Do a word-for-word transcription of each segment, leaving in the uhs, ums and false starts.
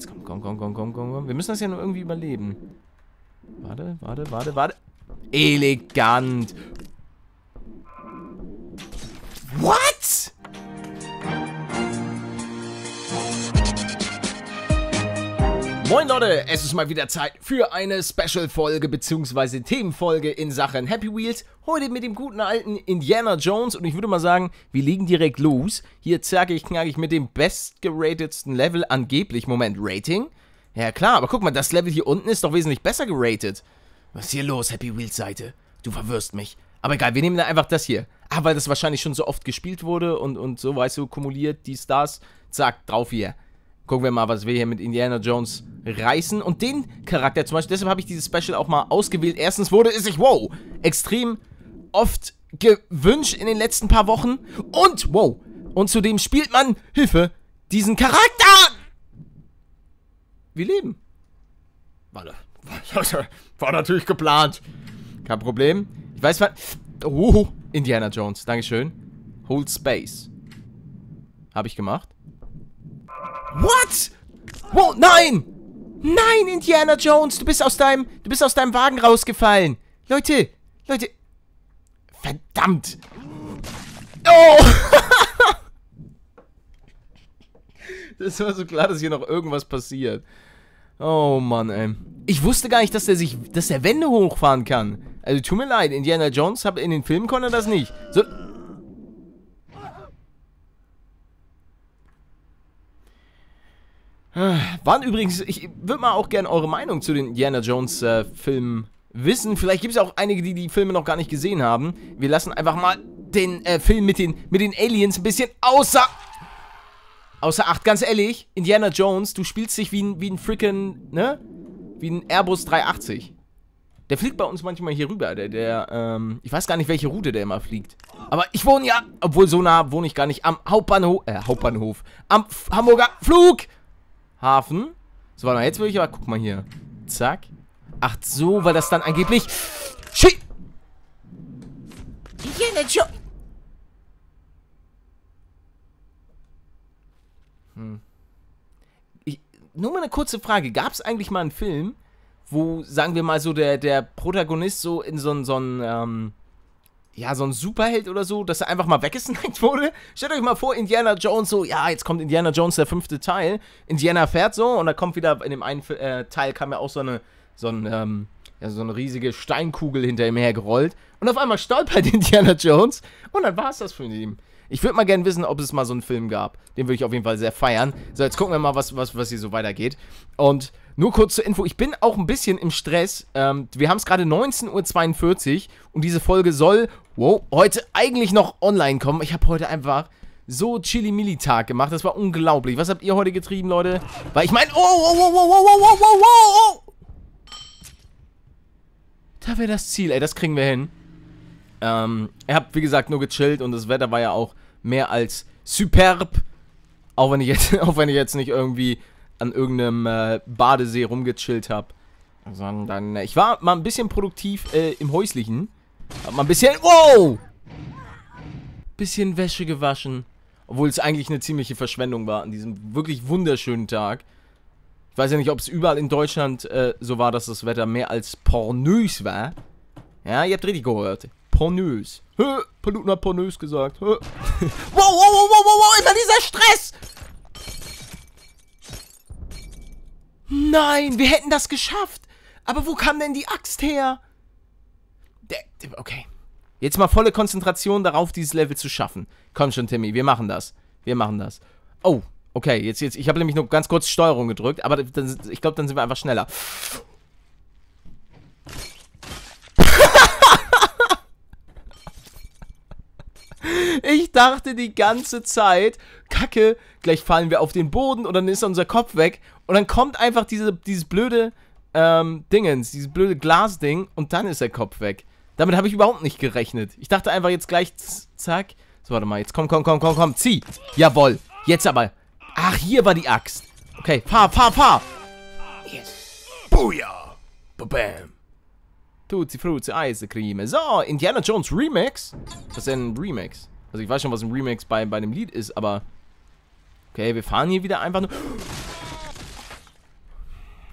Jetzt komm, komm, komm, komm, komm, komm, komm. Wir müssen das ja nur irgendwie überleben. Warte, warte, warte, warte. Elegant. What? Moin Leute, es ist mal wieder Zeit für eine Special-Folge bzw. Themenfolge in Sachen Happy Wheels. Heute mit dem guten alten Indiana Jones und ich würde mal sagen, wir legen direkt los. Hier zacke ich, knacke ich mit dem bestgeratetsten Level angeblich. Moment, Rating? Ja klar, aber guck mal, das Level hier unten ist doch wesentlich besser geratet. Was ist hier los, Happy Wheels Seite? Du verwirrst mich. Aber egal, wir nehmen dann einfach das hier. Ah, weil das wahrscheinlich schon so oft gespielt wurde und, und so, weißt du, kumuliert, die Stars. Zack, drauf hier. Gucken wir mal, was wir hier mit Indiana Jones reißen. Und den Charakter zum Beispiel, deshalb habe ich dieses Special auch mal ausgewählt. Erstens wurde es sich, wow, extrem oft gewünscht in den letzten paar Wochen. Und, wow, und zudem spielt man, Hilfe, diesen Charakter. Wir leben. Warte, war natürlich geplant. Kein Problem. Ich weiß, was... Oh, Indiana Jones, dankeschön. Hold Space. Habe ich gemacht. What? Wow, nein! Nein, Indiana Jones, du bist aus deinem, du bist aus deinem Wagen rausgefallen. Leute, Leute. Verdammt. Oh! Das war so klar, dass hier noch irgendwas passiert. Oh Mann, ey. Ich wusste gar nicht, dass der sich, dass der Wände hochfahren kann. Also tut mir leid, Indiana Jones, hab, in den Filmen konnte er das nicht. So... Waren übrigens, ich würde mal auch gerne eure Meinung zu den Indiana Jones äh, Filmen wissen. Vielleicht gibt es auch einige, die die Filme noch gar nicht gesehen haben. Wir lassen einfach mal den äh, Film mit den, mit den Aliens ein bisschen außer, außer Acht. Ganz ehrlich, Indiana Jones, du spielst dich wie ein, wie ein freaking, ne? Wie ein Airbus dreihundertachtzig. Der fliegt bei uns manchmal hier rüber. Der, der, ähm, ich weiß gar nicht, welche Route der immer fliegt. Aber ich wohne ja, obwohl so nah wohne ich gar nicht, am Hauptbahnhof, äh, Hauptbahnhof, am F Hamburger Flug. Hafen. So, warte mal, jetzt will ich aber, guck mal hier. Zack. Ach so, weil das dann angeblich... Shit! Indiana Jones! Hm. Ich, nur mal eine kurze Frage. Gab es eigentlich mal einen Film, wo, sagen wir mal so, der, der Protagonist so in so ein, so ein, ähm... ja, so ein Superheld oder so, dass er einfach mal weggesnackt wurde. Stellt euch mal vor, Indiana Jones so, ja, jetzt kommt Indiana Jones, der fünfte Teil. Indiana fährt so und da kommt wieder, in dem einen äh, Teil kam ja auch so eine, so, ein, ähm, ja, so eine riesige Steinkugel hinter ihm hergerollt. Und auf einmal stolpert Indiana Jones und dann war es das für ihn. Ich würde mal gerne wissen, ob es mal so einen Film gab. Den würde ich auf jeden Fall sehr feiern. So, jetzt gucken wir mal, was, was, was hier so weitergeht. Und nur kurz zur Info, ich bin auch ein bisschen im Stress. Ähm, wir haben es gerade neunzehn Uhr zweiundvierzig und diese Folge soll, wow, heute eigentlich noch online kommen. Ich habe heute einfach so Chili-Mili-Tag gemacht. Das war unglaublich. Was habt ihr heute getrieben, Leute? Weil ich meine, oh, oh, oh, oh, oh, oh, oh, oh, oh. Da wäre das Ziel, ey, das kriegen wir hin. Ähm, ihr habt, wie gesagt, nur gechillt und das Wetter war ja auch mehr als superb. Auch wenn ich jetzt, auch wenn ich jetzt nicht irgendwie an irgendeinem äh, Badesee rumgechillt habe. Sondern äh, ich war mal ein bisschen produktiv äh, im Häuslichen. Hab mal ein bisschen, wow! Bisschen Wäsche gewaschen. Obwohl es eigentlich eine ziemliche Verschwendung war an diesem wirklich wunderschönen Tag. Ich weiß ja nicht, ob es überall in Deutschland äh, so war, dass das Wetter mehr als pornös war. Ja, ihr habt richtig gehört. Pornös. Hö, Paluten hat pornös gesagt. Hö. Wow, wow, wow, wow, wow, wow, immer dieser Stress! Nein, wir hätten das geschafft. Aber wo kam denn die Axt her? Okay. Jetzt mal volle Konzentration darauf, dieses Level zu schaffen. Komm schon, Timmy, wir machen das. Wir machen das. Oh, okay, jetzt, jetzt, ich habe nämlich nur ganz kurz Steuerung gedrückt, aber das, ich glaube, dann sind wir einfach schneller. Ich dachte die ganze Zeit, Kacke, gleich fallen wir auf den Boden und dann ist unser Kopf weg. Und dann kommt einfach diese, dieses blöde ähm, Dingens, dieses blöde Glasding und dann ist der Kopf weg. Damit habe ich überhaupt nicht gerechnet. Ich dachte einfach jetzt gleich, zack. So, warte mal, jetzt komm, komm, komm, komm, komm, zieh. Jawohl, jetzt aber. Ach, hier war die Axt. Okay, fahr, fahr, fahr. Yes. Booyah. Bam. Tutti Frutti Eiscreme. So, Indiana Jones Remix. Was ist denn ein Remix? Also ich weiß schon, was ein Remix bei, bei dem Lied ist, aber... Okay, wir fahren hier wieder einfach nur...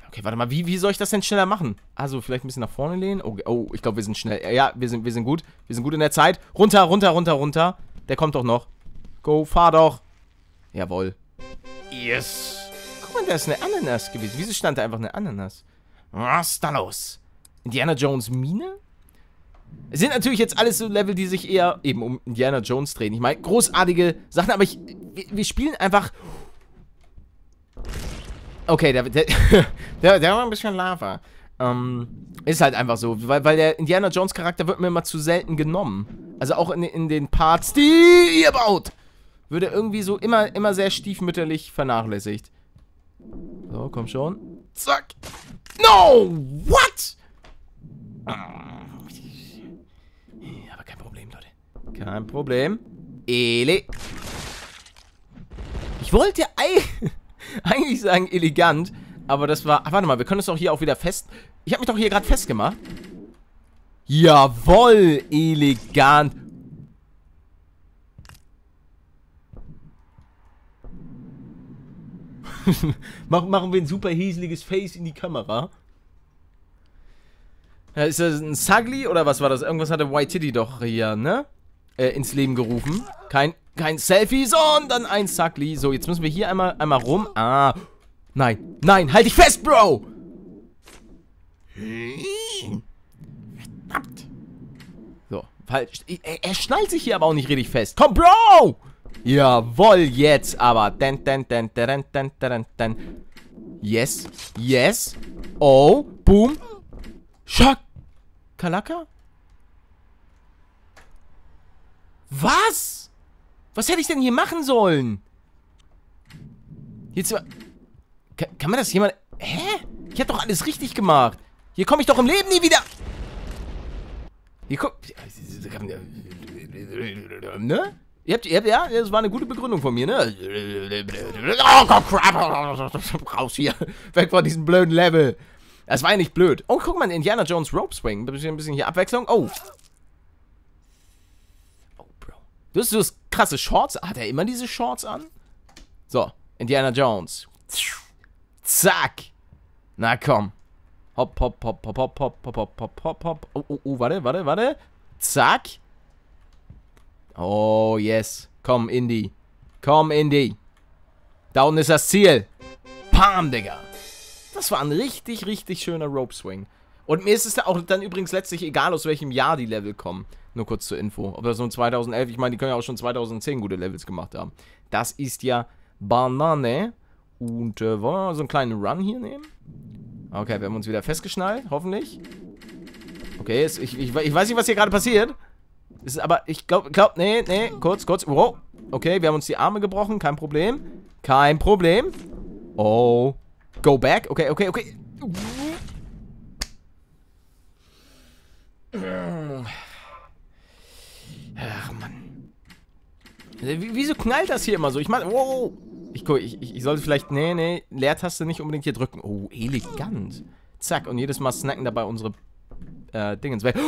Okay, warte mal, wie, wie soll ich das denn schneller machen? Also, vielleicht ein bisschen nach vorne lehnen. Oh, oh ich glaube, wir sind schnell. Ja, wir sind, wir sind gut. Wir sind gut in der Zeit. Runter, runter, runter, runter. Der kommt doch noch. Go, fahr doch. Jawohl. Yes. Guck mal, da ist eine Ananas gewesen. Wieso stand da einfach eine Ananas? Was ist da los? Indiana Jones Mine? Es sind natürlich jetzt alles so Level, die sich eher eben um Indiana Jones drehen. Ich meine, großartige Sachen, aber ich, wir, wir spielen einfach... Okay, der, der, der, der war ein bisschen Lava. Ähm, ist halt einfach so, weil, weil der Indiana Jones Charakter wird mir immer zu selten genommen. Also auch in, in den Parts, die ihr baut, wird er irgendwie so immer, immer sehr stiefmütterlich vernachlässigt. So, komm schon. Zack. No! What? Aber kein Problem, Leute. Kein Problem. Ele. Ich wollte eigentlich sagen elegant, aber das war... Ach, warte mal, wir können es doch hier auch wieder fest... Ich habe mich doch hier gerade festgemacht. Jawohl, elegant. Machen wir ein super häsliges Face in die Kamera. Ja, ist das ein Sugly oder was war das? Irgendwas hatte Waititi doch hier, ne? Äh, ins Leben gerufen. Kein, kein Selfie, sondern ein Sugly. So, jetzt müssen wir hier einmal, einmal rum. Ah. Nein, nein, halt dich fest, Bro! So, falsch. Er, er schnallt sich hier aber auch nicht richtig fest. Komm, Bro! Jawohl, jetzt aber. Den, den, den, den, den, den, den. Yes, yes. Oh, boom. Schock. Kalaka? Was? Was hätte ich denn hier machen sollen? Jetzt... Kann, kann man das jemand... Hä? Ich hab doch alles richtig gemacht. Hier komme ich doch im Leben nie wieder. Hier guck... Ne? Ihr habt, ihr habt, ja, das war eine gute Begründung von mir, ne? Oh Gott, crap. Raus hier. Weg von diesem blöden Level. Das war ja nicht blöd. Oh, guck mal, Indiana Jones Rope Swing. Ein bisschen, ein bisschen hier Abwechslung. Oh. Oh, Bro. Du hast, du hast krasse Shorts. Hat er immer diese Shorts an? So, Indiana Jones. Zack. Na komm. Hopp, hopp, hopp, hopp, hopp, hopp, hopp, hopp, hopp, hopp, hopp. Oh, oh, oh, warte, warte, warte. Zack. Oh, yes. Komm, Indy. Komm, Indy. Da unten ist das Ziel. Pam, Digga. Das war ein richtig, richtig schöner Rope Swing. Und mir ist es da auch dann übrigens letztlich egal, aus welchem Jahr die Level kommen. Nur kurz zur Info. Ob das so ein zweitausendelf, ich meine, die können ja auch schon zweitausendzehn gute Levels gemacht haben. Das ist ja Banane. Und äh, wollen wir mal so einen kleinen Run hier nehmen? Okay, wir haben uns wieder festgeschnallt, hoffentlich. Okay, ist, ich, ich, ich weiß nicht, was hier gerade passiert. Ist aber, ich glaube, glaub, nee, nee, kurz, kurz. Wow. Okay, wir haben uns die Arme gebrochen, kein Problem. Kein Problem. Oh. Go back. Okay, okay, okay. Ach, Mann. Wieso knallt das hier immer so? Ich meine, wow. Ich guck, ich, ich, ich sollte vielleicht, nee, nee, Leertaste nicht unbedingt hier drücken. Oh, elegant. Zack, und jedes Mal snacken dabei unsere äh, Dingens weg.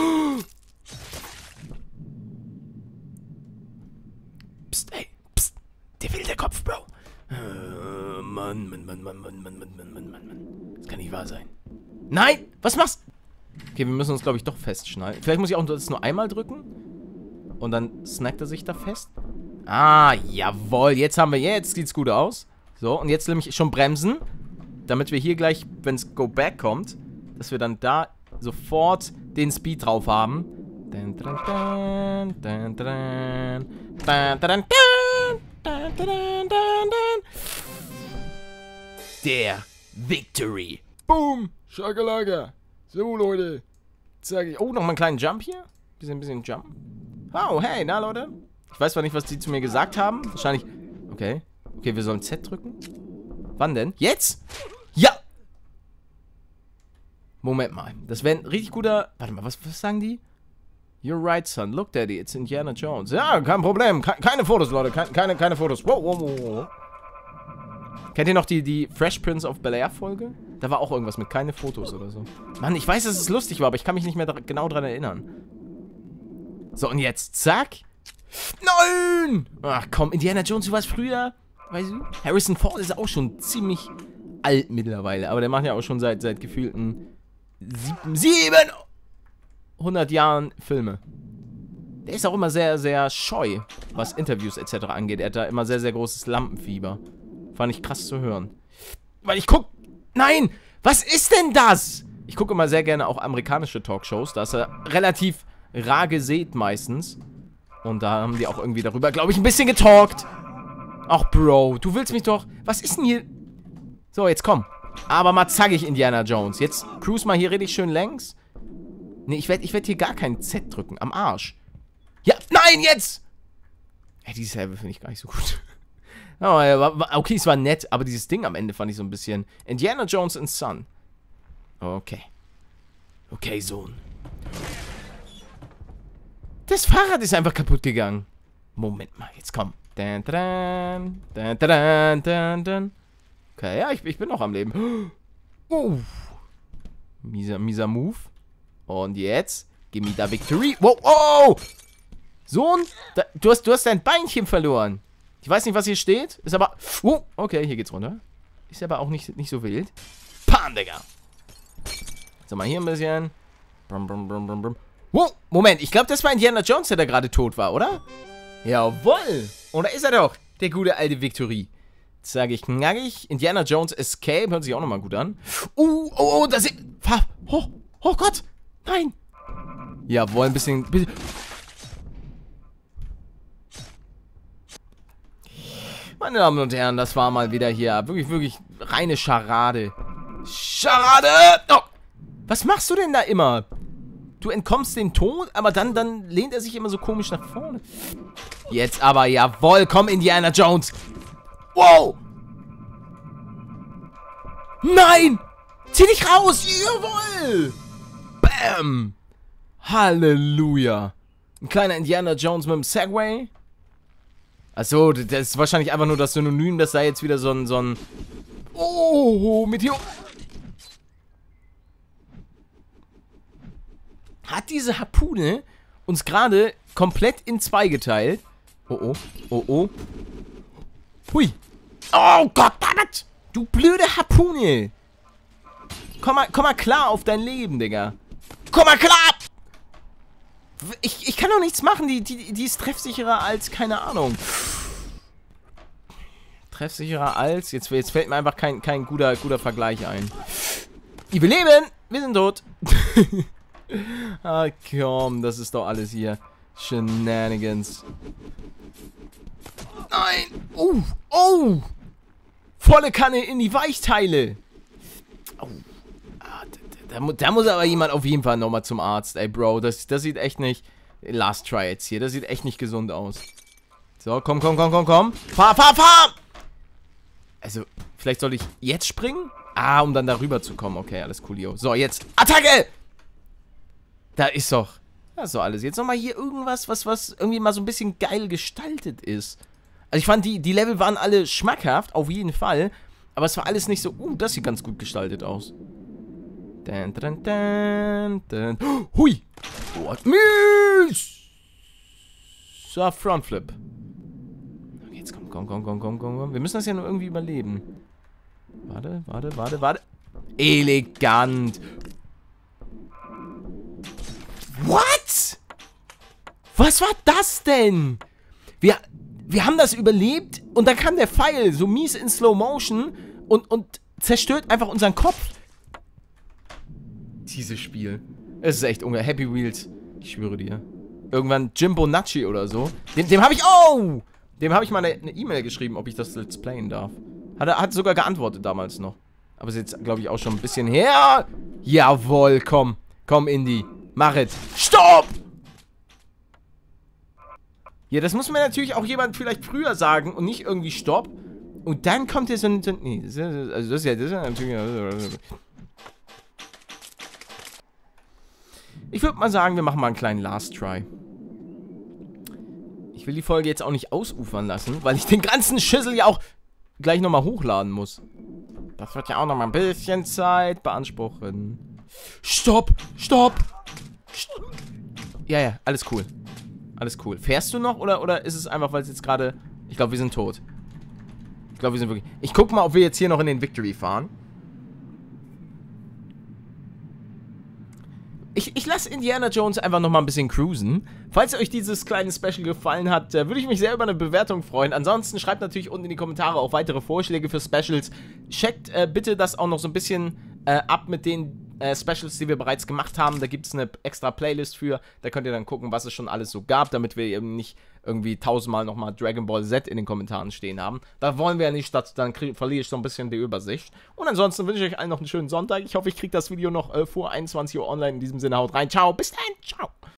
Psst, ey, psst. Der wilde Kopf, Bro. Uh, Mann, Mann, Mann, Mann, Mann, Mann, Mann, Mann, Mann, Mann. Das kann nicht wahr sein. Nein! Was machst du? Okay, wir müssen uns, glaube ich, doch festschneiden. Vielleicht muss ich auch das nur einmal drücken. Und dann snackt er sich da fest. Ah, jawohl. Jetzt haben wir, jetzt sieht's gut aus. So, und jetzt nämlich schon bremsen. Damit wir hier gleich, wenn es Go Back kommt, dass wir dann da sofort den Speed drauf haben. Dun, dun, dun, dun, dun, dun, dun, dun, dun, dun, dun. Der Victory. Boom. Schakalaka. So, Leute. Sag ich. Oh, nochmal einen kleinen Jump hier. Bisschen, bisschen Jump. Oh, hey, na, Leute. Ich weiß zwar nicht, was die zu mir gesagt haben. Wahrscheinlich. Okay. Okay, wir sollen Z drücken. Wann denn? Jetzt? Ja! Moment mal. Das wäre ein richtig guter... Warte mal, was, was sagen die? You're right, son. Look, Daddy. It's Indiana Jones. Ja, kein Problem. Ke keine Fotos, Leute. Ke keine, keine Fotos. Wow, wow, wow, wow. Kennt ihr noch die, die Fresh Prince of Bel-Air Folge? Da war auch irgendwas mit keine Fotos oder so. Mann, ich weiß, dass es lustig war, aber ich kann mich nicht mehr genau dran erinnern. So, und jetzt, zack. Nein! Ach komm, Indiana Jones, du warst früher, weißt du? Harrison Ford ist auch schon ziemlich alt mittlerweile. Aber der macht ja auch schon seit, seit gefühlten siebenhundert Jahren Filme. Der ist auch immer sehr, sehr scheu, was Interviews et cetera angeht. Er hat da immer sehr, sehr großes Lampenfieber. Fand ich krass zu hören. Weil ich guck... Nein! Was ist denn das? Ich gucke immer sehr gerne auch amerikanische Talkshows. Da ist er relativ rar gesät meistens. Und da haben die auch irgendwie darüber, glaube ich, ein bisschen getalkt. Ach, Bro, du willst mich doch... Was ist denn hier... So, jetzt komm. Aber mal zackig, Indiana Jones. Jetzt cruise mal hier richtig schön längs. Nee, ich werde ich werd hier gar kein Z drücken. Am Arsch. Ja, nein, jetzt! Ey, dieses Level finde ich gar nicht so gut. Oh, ja, okay, es war nett, aber dieses Ding am Ende fand ich so ein bisschen... Indiana Jones and Son. Okay. Okay, Sohn. Das Fahrrad ist einfach kaputt gegangen. Moment mal, jetzt komm. Dun, dun, dun, dun, dun, dun. Okay, ja, ich, ich bin noch am Leben. Oh. Mieser, mieser Move. Und jetzt, give me the victory. Wow, oh! Sohn, da, du, hast, du hast dein Beinchen verloren. Ich weiß nicht, was hier steht. Ist aber... Oh, okay, hier geht's runter. Ist aber auch nicht, nicht so wild. Pam, Digga. So, mal hier ein bisschen. Brum, brum, brum, brum, brum. Wow, Moment, ich glaube, das war Indiana Jones, der da gerade tot war, oder? Jawohl. Und da ist er doch, der gute alte Victory. Jetzt sage ich knackig. Indiana Jones Escape, hört sich auch nochmal gut an. Uh, oh, oh, da sind... Oh, oh Gott, nein. Jawohl, ein bisschen... bisschen Meine Damen und Herren, das war mal wieder hier wirklich, wirklich reine Scharade. Scharade! Oh. Was machst du denn da immer? Du entkommst dem Tod, aber dann, dann lehnt er sich immer so komisch nach vorne. Jetzt aber, jawohl, komm, Indiana Jones. Wow! Nein! Zieh dich raus! Jawohl! Bam! Halleluja! Ein kleiner Indiana Jones mit dem Segway. Achso, das ist wahrscheinlich einfach nur das Synonym, dass da jetzt wieder so ein, so ein... Oh, Meteor... Hat diese Harpune uns gerade komplett in zwei geteilt. Oh, oh, oh, oh. Hui. Oh Gott, verdammt! Du blöde Harpune! Komm mal, komm mal klar auf dein Leben, Digga. Komm mal klar! Ich, ich kann doch nichts machen, die, die, die ist treffsicherer als, keine Ahnung. Treffsicherer als, jetzt, jetzt fällt mir einfach kein, kein guter, guter Vergleich ein. Wir leben, wir sind tot. Ah, komm, das ist doch alles hier. Shenanigans. Nein! Oh! Oh! Volle Kanne in die Weichteile! Oh. Ah, da, da, da muss aber jemand auf jeden Fall nochmal zum Arzt, ey, Bro. Das, das sieht echt nicht... Last Try jetzt hier. Das sieht echt nicht gesund aus. So, komm, komm, komm, komm, komm. Fahr, fahr, fahr! Also, vielleicht soll ich jetzt springen? Ah, um dann darüber zu kommen. Okay, alles coolio. So, jetzt Attacke! Da ist doch... Das ist doch alles. Jetzt nochmal hier irgendwas, was, was irgendwie mal so ein bisschen geil gestaltet ist. Also ich fand, die, die Level waren alle schmackhaft, auf jeden Fall. Aber es war alles nicht so... Uh, das sieht ganz gut gestaltet aus. Dun, dun, dun, dun. Oh, hui! What? Mies! So, Frontflip. Okay, jetzt komm, komm, komm, komm, komm, komm. Wir müssen das ja nur irgendwie überleben. Warte, warte, warte, warte. Elegant. What? Was war das denn? Wir, wir haben das überlebt und dann kam der Pfeil so mies in Slow Motion und, und zerstört einfach unseren Kopf. Dieses Spiel. Es ist echt ungeil. Happy Wheels. Ich schwöre dir. Irgendwann Jimbo Nachi oder so. Dem, dem habe ich... Oh! Dem habe ich mal eine E-Mail geschrieben, ob ich das Let's Playen darf. Hat er hat sogar geantwortet damals noch. Aber ist jetzt, glaube ich, auch schon ein bisschen her. Jawohl, komm. Komm, Indy. Mach es. Stopp! Ja, das muss mir natürlich auch jemand vielleicht früher sagen und nicht irgendwie Stopp. Und dann kommt hier so ein... So, nee, das ist, also das ist ja... Das ist ja natürlich... Ich würde mal sagen, wir machen mal einen kleinen Last Try. Ich will die Folge jetzt auch nicht ausufern lassen, weil ich den ganzen Schüssel ja auch gleich nochmal hochladen muss. Das wird ja auch nochmal ein bisschen Zeit beanspruchen. Stopp! Stopp! Stopp. Ja, ja, alles cool. Alles cool. Fährst du noch oder, oder ist es einfach, weil es jetzt gerade... Ich glaube, wir sind tot. glaube, wir sind wirklich... Ich guck mal, ob wir jetzt hier noch in den Victory fahren. Ich, ich lasse Indiana Jones einfach nochmal ein bisschen cruisen. Falls euch dieses kleine Special gefallen hat, äh, würde ich mich sehr über eine Bewertung freuen. Ansonsten schreibt natürlich unten in die Kommentare auch weitere Vorschläge für Specials. Checkt äh, bitte das auch noch so ein bisschen äh, ab mit den äh, Specials, die wir bereits gemacht haben. Da gibt es eine extra Playlist für. Da könnt ihr dann gucken, was es schon alles so gab, damit wir eben nicht irgendwie tausendmal nochmal Dragon Ball Z in den Kommentaren stehen haben. Da wollen wir ja nicht, dass, dann verliere ich so ein bisschen die Übersicht. Und ansonsten wünsche ich euch allen noch einen schönen Sonntag. Ich hoffe, ich kriege das Video noch äh, vor einundzwanzig Uhr online. In diesem Sinne, haut rein. Ciao, bis dann. Ciao.